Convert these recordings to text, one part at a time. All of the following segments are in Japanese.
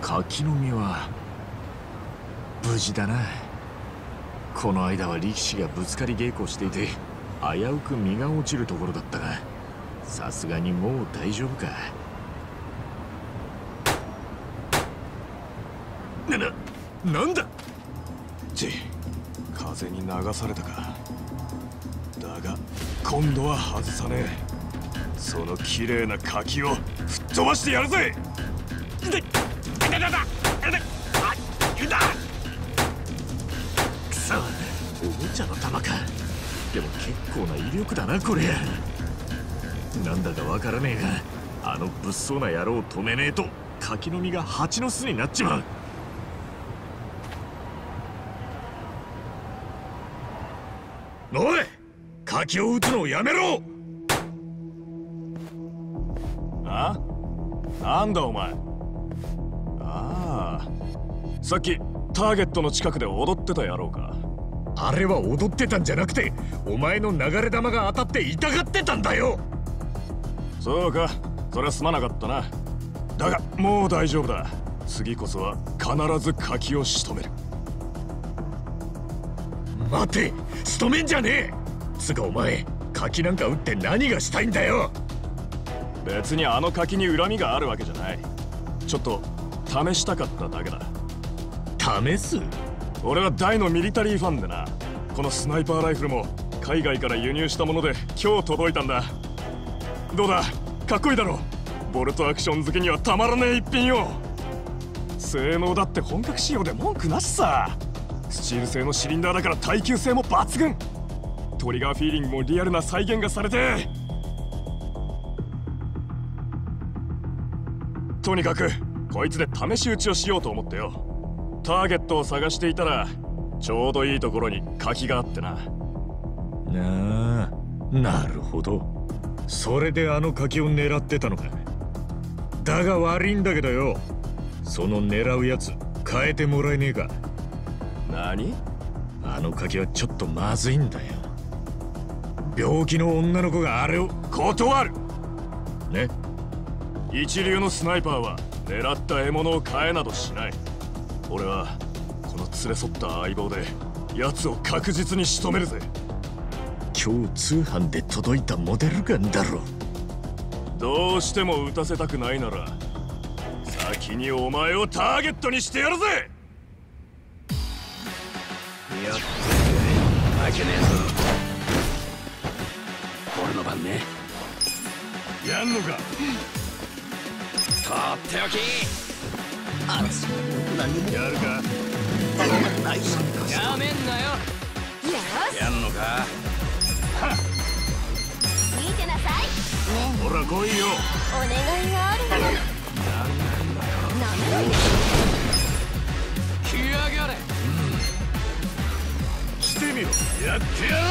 柿の実は無事だな。この間は力士がぶつかり稽古していて危うく実が落ちるところだったが、さすがにもう大丈夫か。なんだ風に流されたか。だが今度は外さねえ。その綺麗な柿を吹っ飛ばしてやるぜ。 くそ、おもちゃの弾か。でも結構な威力だなこれ。なんだかわからねえが、あの物騒な野郎を止めねえと柿の実が蜂の巣になっちまう。おい、柿を撃つのをやめろ。 あ？なんだお前。ああ、さっきターゲットの近くで踊ってた野郎か。 あれは踊ってたんじゃなくて、お前の流れ弾が当たって痛がってたんだよ。 そうか、そりゃすまなかったな。だがもう大丈夫だ。次こそは必ず柿を仕留める。 待て、仕留めんじゃねえ。つかお前、柿なんか撃って何がしたいんだよ。 別にあの柿に恨みがあるわけじゃない。ちょっと試したかっただけだ。 試す？ 俺は大のミリタリーファンでな。このスナイパーライフルも海外から輸入したもので今日届いたんだ。どうだ、かっこいいだろ。ボルトアクション好きにはたまらねえ一品よ。性能だって本格仕様で文句なしさ。スチール製のシリンダーだから耐久性も抜群。トリガーフィーリングもリアルな再現がされて、とにかくこいつで試し撃ちをしようと思ってよ。ターゲットを探していたらちょうどいいところに柿があってな。 なるほど。それであの柿を狙ってたのか。だが悪いんだけどよ、その狙うやつ変えてもらえねえか。 何？ あの柿はちょっとまずいんだよ。病気の女の子があれを。 断るね。 一流のスナイパーは狙った獲物を変えなどしない。俺はこの連れ添った相棒で奴を確実に仕留めるぜ。 今日通販で届いたモデルガンだろ。 どうしても撃たせたくないなら先にお前をターゲットにしてやるぜ。 やって負けねえぞ。俺の番ね。 やんのか。 とっておき。 嵐何もやるか。 ないさ。 やめんなよ。やんのか。 見てなさい。ねほら来いよ。 お願いがあるの。なめろよ。 来やがれ。 してみろ。やってやろ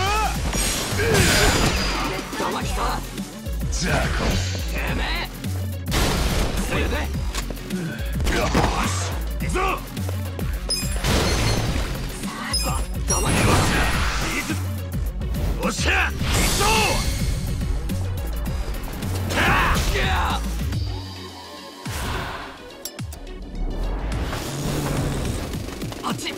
う。 黙りさ。 じゃあてめえ。それで。 よし行くぞ。 黙れ。 おっしゃ行くぞ。 あっち。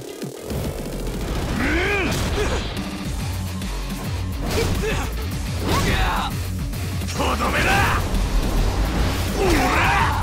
とどめだ。おら。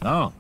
ああ。